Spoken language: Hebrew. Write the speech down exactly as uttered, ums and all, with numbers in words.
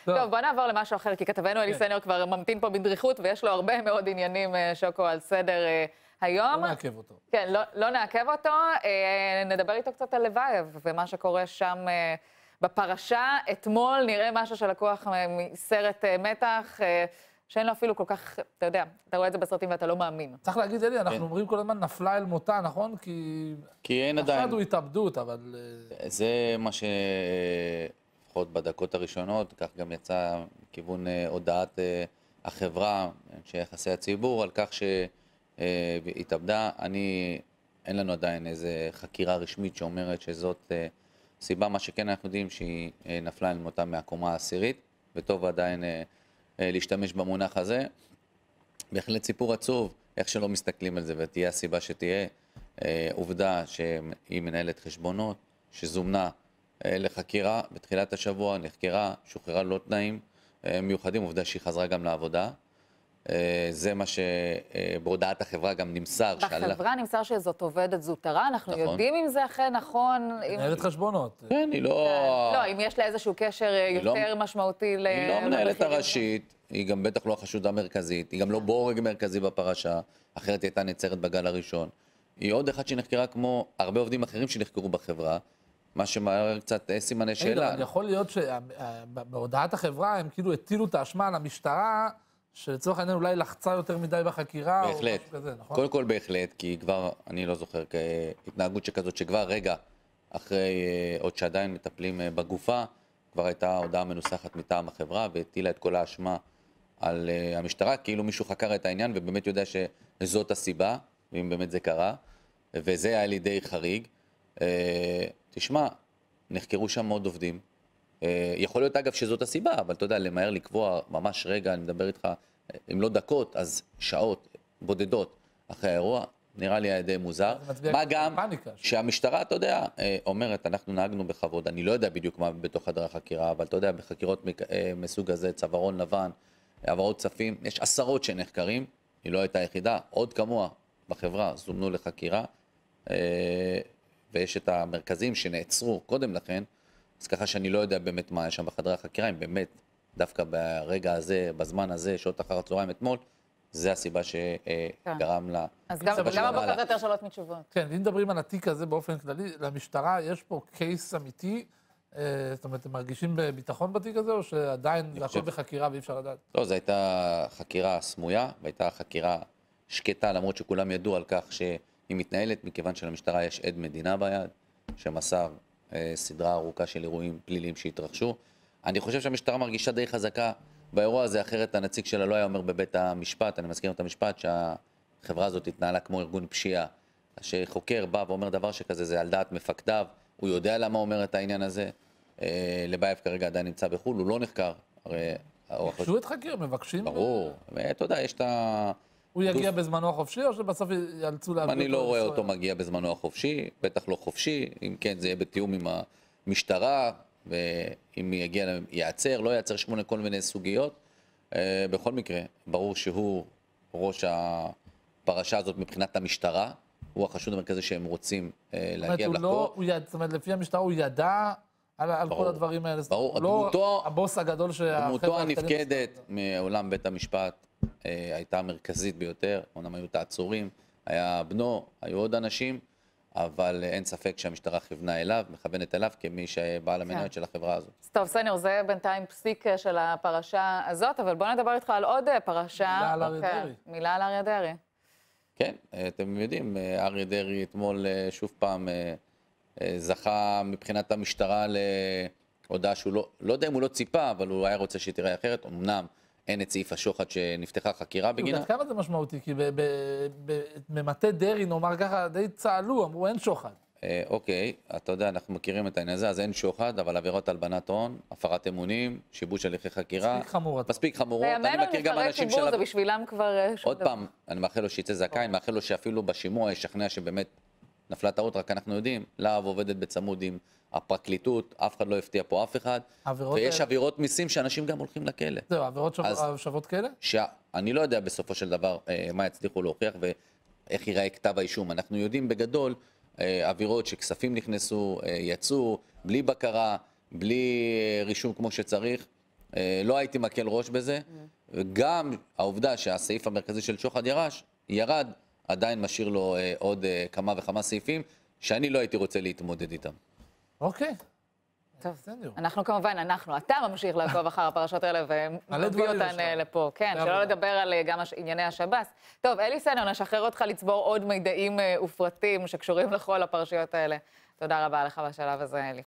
טוב, בוא נעבור למשהו אחר, כי כתבנו אלי סניור כבר ממתין פה בדריכות, ויש לו הרבה מאוד עניינים, שוקו, על סדר היום. לא נעכב אותו. כן, לא, לא נעכב אותו. נדבר איתו קצת על לבייב, ומה שקורה שם בפרשה. אתמול נראה משהו שלקוח מסרט מתח, שאין לו אפילו כל כך, אתה יודע, אתה רואה את זה בסרטים ואתה לא מאמין. צריך להגיד, אלי, אנחנו אומרים כל הזמן נפלה אל מותה, נכון? כי... כי אין עדיין. עכשיו הוא התאבדות, אבל... זה מה ש... לפחות בדקות הראשונות, כך גם יצא מכיוון הודעת החברה, שיחסי הציבור, על כך שהתאבדה. אני, אין לנו עדיין איזו חקירה רשמית שאומרת שזאת סיבה, מה שכן אנחנו יודעים שהיא נפלה אל מותה מהקומה העשירית, וטוב עדיין להשתמש במונח הזה. בהחלט סיפור עצוב, איך שלא מסתכלים על זה, ותהיה הסיבה שתהיה עובדה שהיא מנהלת חשבונות, שזומנה לחקירה, בתחילת השבוע נחקרה, שוחררה לא תנאים מיוחדים, עובדה שהיא חזרה גם לעבודה. זה מה שבהודעת החברה גם נמסר. בחברה נמסר שזאת עובדת זוטרה, אנחנו יודעים אם זה אכן נכון. מנהלת חשבונות. כן, היא לא... לא, אם יש לה איזשהו קשר יותר משמעותי ל... היא לא המנהלת הראשית, היא גם בטח לא החשודה המרכזית, היא גם לא בורג מרכזי בפרשה, אחרת היא הייתה נעצרת בגל הראשון. היא עוד אחת שנחקרה כמו הרבה עובדים אחרים שנחקרו בחברה, מה שמערער קצת סימני שאלה. יכול להיות שבהודעת החברה הם כאילו הטילו את האשמה על המשטרה, שלצורך העניין אולי לחצה יותר מדי בחקירה, בהחלט. או משהו כזה, נכון? קודם כל בהחלט, כי כבר, אני לא זוכר, התנהגות שכזאת, שכבר רגע אחרי, עוד שעדיין מטפלים בגופה, כבר הייתה הודעה מנוסחת מטעם החברה, והטילה את כל האשמה על המשטרה, כאילו מישהו חקר את העניין, ובאמת יודע שזאת הסיבה, ואם באמת זה קרה, וזה היה לידי חריג. תשמע, נחקרו שם מאוד עובדים. יכול להיות אגב שזאת הסיבה, אבל אתה יודע, למהר לקבוע ממש רגע, אני מדבר איתך, אם לא דקות, אז שעות בודדות אחרי האירוע, נראה לי היה די מוזר. מה גם שהמשטרה, אתה יודע, אומרת, אנחנו נהגנו בכבוד, אני לא יודע בדיוק מה בתוך חדר החקירה, אבל אתה יודע, בחקירות מסוג הזה, צווארון לבן, העברות כספים, יש עשרות שנחקרים, היא לא הייתה יחידה, עוד כמוה בחברה זומנו לחקירה, ויש את המרכזים שנעצרו קודם לכן, אז ככה שאני לא יודע באמת מה היה שם בחדרי החקירה, אם באמת דווקא ברגע הזה, בזמן הזה, שעות אחר הצהריים אתמול, זה הסיבה שגרם לה... אז גם הבוקר זה יותר שאלות מתשובות. כן, אם מדברים על התיק הזה באופן כללי, למשטרה יש פה קייס אמיתי, זאת אומרת, הם מרגישים בביטחון בתיק הזה, או שעדיין זה הכל בחקירה ואי אפשר לדעת? לא, זו הייתה חקירה סמויה, והייתה חקירה שקטה, למרות שכולם ידעו על כך שהיא מתנהלת, מכיוון שלמשטרה יש עד מדינה ביד, שמסר סדרה ארוכה של אירועים פליליים שהתרחשו. אני חושב שהמשטרה מרגישה די חזקה באירוע הזה, אחרת הנציג שלה לא היה אומר בבית המשפט, אני מזכיר את המשפט שהחברה הזאת התנהלה כמו ארגון פשיעה, שחוקר בא ואומר דבר שכזה, זה על דעת מפקדיו, הוא יודע למה אומר את העניין הזה, לבייב כרגע עדיין נמצא בחול, הוא לא נחקר. ביקשו את חקיר, מבקשים? ברור, אתה יודע, יש את ה... הוא יגיע בזמנו החופשי, או שבסוף יאלצו להביא אותו? אני לא רואה אותו מגיע בזמנו החופשי, בטח לא חופשי, אם כן זה יהיה בתיאום עם המשטרה, ואם יגיע, ייעצר, לא ייעצר שמונה כל מיני סוגיות. בכל מקרה, ברור שהוא ראש הפרשה הזאת מבחינת המשטרה, הוא החשוד המרכזי שהם רוצים להגיע לחקור. זאת אומרת, לפי המשטרה הוא ידע על כל הדברים האלה. ברור, לא הבוס הגדול שהחבר'ה... דמותו הנפקדת מעולם בית המשפט הייתה המרכזית ביותר, אומנם היו את העצורים, היה בנו, היו עוד אנשים, אבל אין ספק שהמשטרה כיוונה אליו, מכוונת אליו כמי שבעל המניות של החברה הזאת. טוב, סניור, זה בינתיים פסיק של הפרשה הזאת, אבל בוא נדבר איתך על עוד פרשה. מילה על אריה דרעי. מילה על אריה דרעי. כן, אתם יודעים, אריה דרעי אתמול שוב פעם זכה מבחינת המשטרה להודעה שהוא לא, לא יודע אם הוא לא ציפה, אבל הוא היה רוצה שהיא תראה אחרת, אמנם אין את סעיף השוחד שנפתחה חקירה בגינה. עד כמה זה משמעותי? כי במטה דרעי, נאמר ככה, די צהלו, אמרו אין שוחד. אוקיי, אתה יודע, אנחנו מכירים את העניין הזה, אז אין שוחד, אבל עבירות הלבנת הון, הפרת אמונים, שיבוש הליכי חקירה. מספיק חמורות. מספיק חמורות. בימינו נבחרי ציבור, זה בשבילם כבר... עוד פעם, אני מאחל לו שיצא זכאי, אני מאחל לו שאפילו בשימוע ישכנע שבאמת נפלה טעות, רק אנחנו יודעים, להב עובדת בצמוד עם הפרקליטות, אף אחד לא הפתיע פה אף אחד, ויש עבירות מיסים שאנשים גם הולכים לכלא. זהו, עבירות שוות כאלה? שאני לא יודע בסופו של דבר מה יצליחו להוכיח ואיך ייראה כתב האישום. אנחנו יודעים בגדול עבירות שכספים נכנסו, יצאו, בלי בקרה, בלי רישום כמו שצריך, אה, לא הייתי מקל ראש בזה, וגם העובדה שהסעיף המרכזי של שוחד ירש, ירד, עדיין משאיר לו אה, עוד אה, כמה וכמה סעיפים, שאני לא הייתי רוצה להתמודד איתם. אוקיי. טוב, בסדר. אנחנו כמובן, אנחנו, אתה ממשיך לעקוב אחר הפרשות האלה מלא ומביא דברים אותן יש אה, לנו. לפה. כן, זה שלא עבודה. לדבר על אה, גם הש- ענייני השב"ס. טוב, אלי סנר, נשחרר אותך לצבור עוד מידעים אה, ופרטים שקשורים לכל הפרשיות האלה. תודה רבה לך בשלב הזה, אלי.